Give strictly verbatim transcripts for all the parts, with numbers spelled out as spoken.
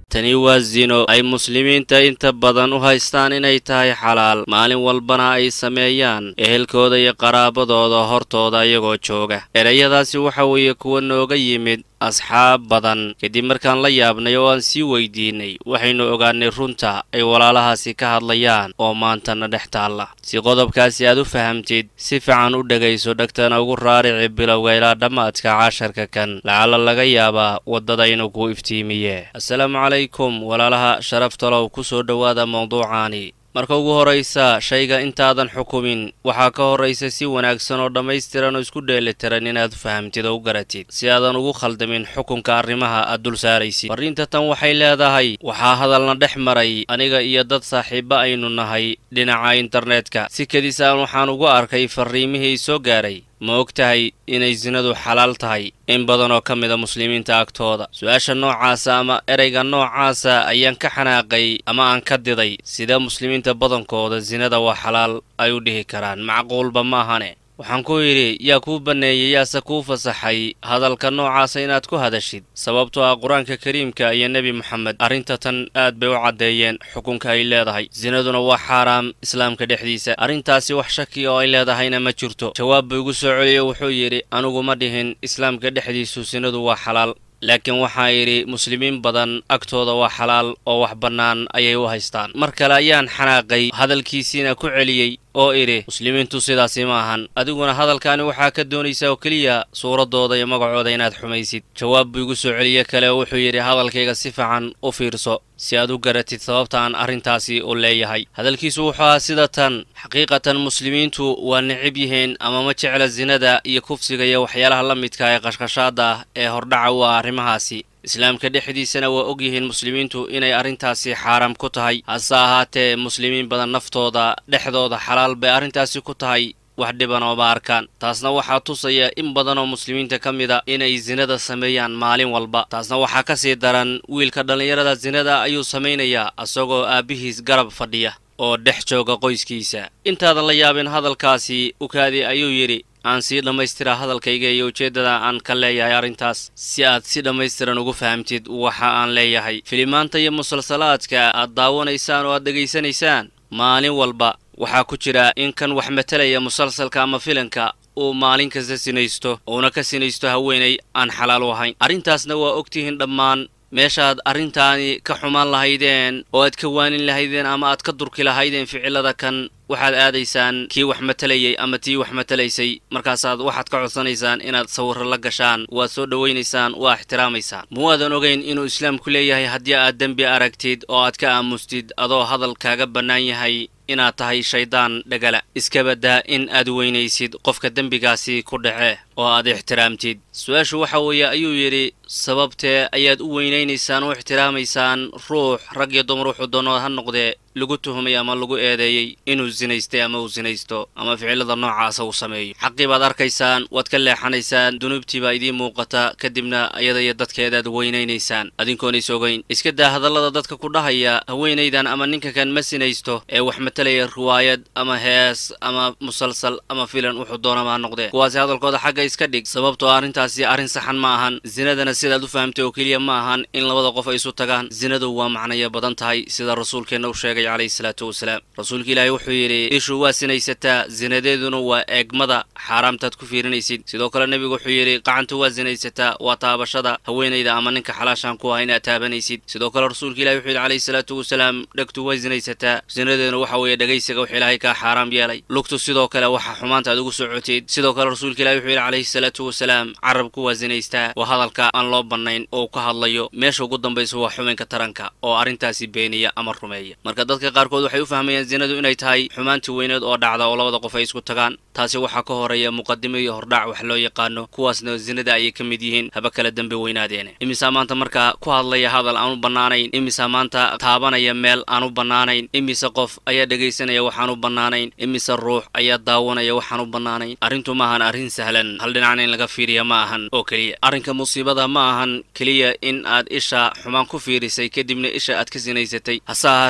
tani waa zino ay muslimiinta inta badan u haystaan inay tahay xalaal maalin walbana ay sameeyaan ehelkooda iyo qaraabadooda hortooda iyagoo jooga. erayadaasi waxa weeye kuwa nooga yimid asxaab badan kadib markaan la yaabnay oo aan sii weydiinay waxaynu ogaanay runta ay walaalahaasi ka hadlayaan oo maantana dhex taalla. si qodobkaasi aad u fahamtid si fiican u dhagayso dhagtana ugu raarici bilowga ilaa dhammaadka casharka kan lacala laga yaabaa waddada inuu ku iftiimiye. assalaamu calaykum walaalaha sharafta low ku soo dhowaada mawduucaani. marka ugu horaysa shayga intaadan xukumin waxaa ka horaysa si wanaagsan oo dhammaystiran oo isku dheelitiran inaad fahamtid oo u garatid si aadan ugu khaldamin xukunka arrimaha aad dul saaraysid. fariinta tan waxay leedahay waxaa hadalna dhex maray aniga iyo dad saaxiibo aynu nahay dhinaca internetka. si kadis aan waxaan ugu arkay fariimihii soo gaaray ma og tahay inay zinadu xalaal tahay in badan oo ka mida muslimiinta agtooda. su-aasha noocaasa ama ereyga noocaasa ayaan ka xanaaqay ama aan ka diday sida muslimiinta badankooda zinada waa xalaal ay u dhihi karaan. macquulba maahane. waxaan ku yidhi yaa kuu banneeyey yaase kuu fasaxay hadalka noocaasa inaad ku hadashid sababtoo ah qur-aanka kariimka iyo nebi moxamed arrinta tan aad bay u caddeeyeen xukunka ay leedahay. zinaduna waa xaaraam islaamka dhexdiisa. arrintaasi wax shaki oo ay leedahayna ma jirto. jawaab buu igu soo celiyo wuxuu yidhi anigu ma dhihin islaamka dhexdiisu zinadu waa xalaal laakiin waxaa yidhi muslimiin badan agtooda waa xalaal oo wax bannaan ayay u haystaan. mar kale ayaan xanaaqay hadalkiisiina ku celiyey oo idhi muslimiintu sidaasi ma ahan adiguna hadalkaani waxaa ka doonaysaa oo keliya suuraddooda iyo magacooda inaad xumaysid. jawaab buu igu soo celiye kale oo wuxuu yidhi hadalkayga si fiican u fiirso si aad u garatid sababta aan arrintaasi u leeyahay. hadalkiisu wuxuu ahaa sida tan xaqiiqatan muslimiintu waa necib yihiin ama ma jecla zinada iyo kufsiga iyo waxyaalaha la midka ee qashqashaada ah ee hordhaca u ah arrimahaasi. islaamka dhexdiisana waa og yihiin muslimiintu inay arrintaasi xaaraam ku tahay. hase ahaatee muslimiin badan naftooda dhexdooda xalaal bay arrintaasi ku tahay wax dhiban ooma arkaan. taasna waxaa tusaya in badan oo muslimiinta ka mida inay zinada sameeyaan maalin walba. taasna waxaa ka sii daran wiilka dhallinyarada zinada ayuu samaynayaa asagoo aabbihiis garab fadhiya oo dhex jooga qoyskiisa. intaadan la yaabin hadalkaasi ukaadi ayuu yidhi aan sii dhammaystiraa hadalkayga iyo ujeeddada aan ka leeyahay arrintaas si aad si dhammaystiran ugu fahamtid waxa aan leeyahay. filimaanta iyo musalsalaadka aad daawanaysaan oo aad dhegaysanaysaan maalin walba waxaa ku jira in kan wax matalaya musalsalka ama filanka uu maalin kasta sinaysto uuna ka sinaysto haweenay aan xalaal u ahayn. arrintaasna waa ogtihiin dhammaan meeshaad arrintaani ka xumaan lahaydeen oo aad ka waanin lahaydeen ama aad ka durki lahaydeen ficilada kan waxaad aadaysaan kii wax matalayay ama tii wax matalaysay. markaasaad waxaad ka codsanaysaan inaad sawirro la gashaan waad soo dhowaynaysaan waa ixtiraamaysaan. muwaadan ogayn inuu islaamku leeyahay haddii aad dembi aragtid oo aad ka aamustid adoo hadal kaaga bannaan yahay inaad tahay shaydaan dhagala iska baddaa in aad weynaysid qofka dembigaasi ku dhace oo aad ixtiraamtid. su-aashu waxa weeye ayuu yidhi sababtee ayaad u weynaynaysaan oo ixtiraamaysaan ruux rag iyo dumar wuxuu doono ha noqdee lagu tuhumay ama lagu eedeeyey inuu zinaystay ama uu sinaysto ama ficilada noocaasa uu sameeyo. xaqii baad arkaysaan waad ka leexanaysaan dunuubtii baa idiin muuqata kadibna ayada iyo dadkeedaad weynaynaysaan adinkoonais ogayn. iska daa hadallada dadka ku dhahaya haweenaydan ama ninka kan ma sinaysto ee wax matalaya riwaayad ama hees ama musalsal ama filan wuxuu doonama ha noqdee kuwaasi hadalkooda xagga iska dhig sababtoo arrintaasi arrin saxan ma ahan. zinadana sidaad u fahamtay oo keliya ma ahan in labada qof ay isu tagaan. zinadu waa macnaya badan tahay sida rasuulkeenna u sheegay calayhi salaatu wasalaam. rasuulka ilaahay wuxuu yidhi ishu waa sinaysataa zinadeeduna waa eegmada xaaraamtaad ku fiirinaysid. sidoo kale nebigu wuxuu yidhi qacantu waa sinaysataa waa taabashada haweenayda ama ninka xalaashaan ku ah inaad taabanaysid. sidoo kale rasuulka ilahay wuxuu yidhi calayhi salaatu wasalaam dhegtu way sinaysataa zinadeeduna waxa weeye dhegaysiga wuxuu ilaahay kaa xaaraam yeelay. lugtu sidoo kale waxa xumaanta aad ugu socotid. sidoo kale rasuulka ilahay wuxuu yidhi calayhi salaatu wasalaam carabku waa sinaystaa waa hadalka aan loo bannayn oo ka hadlayo meesha ugu dambaysa waa xubinka taranka oo arrintaasi beeniya ama rumeeya. marka dadka qaarkood waxay u fahmayaan zinadu inay tahay xumaantii weyneed oo dhacda oo labada qof ay isku tagaan. taasi waxaa ka horeeya muqadimo iyo hordhac wax loo yaqaano kuwaasna zinada ayay ka mid yihiin haba kala dembi weynaadeene. imisaa maanta markaa ku hadlaya hadal aan u bannaanayn. imisaa maanta taabanaya meel aan u bannaanayn. imise qof ayaa dhegaysanaya waxaan u bannaanayn. imise ruux ayaa daawanaya waxaan u bannaanayn. arrintu ma ahan arrin sahlan hal dhinacna in laga fiiriya ma ahan oo keliya. arrinka musiibada ma ahan keliya in aad isha xumaan ku fiirisay kadibna isha aad ka sinaysatay. hase ahaatee musiibada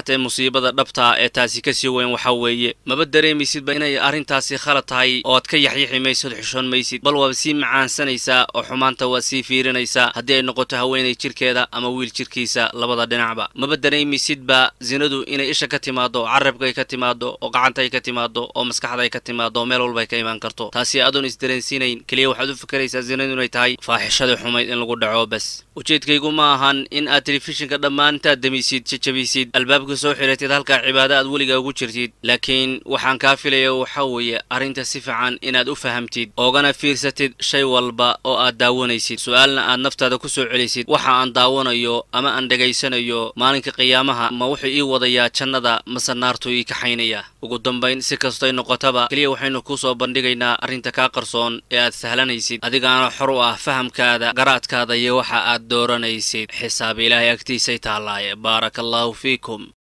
musiibada dhabta ee taasi ka sii weyn waxa weeye maba dareemaysidba inay arrintaasi khalad tahay oo aad ka yaxyiixi maysid xishoon maysid bal waaba sii macaansanaysaa oo xumaanta waa sii fiirinaysaa haddii ay noqoto haweenay jirkeeda ama wiil jirkiisa labada dhinacba maba dareemaysidba zinadu inay isha ka timaado carabka ay ka timaado oo gacanta ay ka timaado oo maskaxda ay ka timaado meel walba ay ka imaan karto taasi adoon isdareensiinayn kaliya waxaad u fikraysaa zinadu inay tahay faaxishada xumayd in lagu dhaco bas ujeedkaygu ma ahan in aad telefishinka dhammaantaad damisid jajabisid albaabka soo xiratid halkaa cibaado aad weliga ugu jirtid laakiin waxaan kaa filaya waxa weeye arrinta si fiican inaad u fahamtid oogana fiirsatid shay walba oo aad daawanaysid su'aalna aad naftaada ku soo celisid waxa aan daawanayo ama aan dhegaysanayo maalinka qiyaamaha ma wuxuu ii wadayaa jannada mase naartuu ii kaxaynaya ugu dambayn si kastoy noqotaba keliya waxaynu ku soo bandhigaynaa arrinta kaa qarsoon ee aad sahlanaysid adigaana xor u ah fahamkaada garaadkaada iyo waxa aad dooranaysid xisaab ilaahay agtiisay taallaaye baaraka allaahu fiikum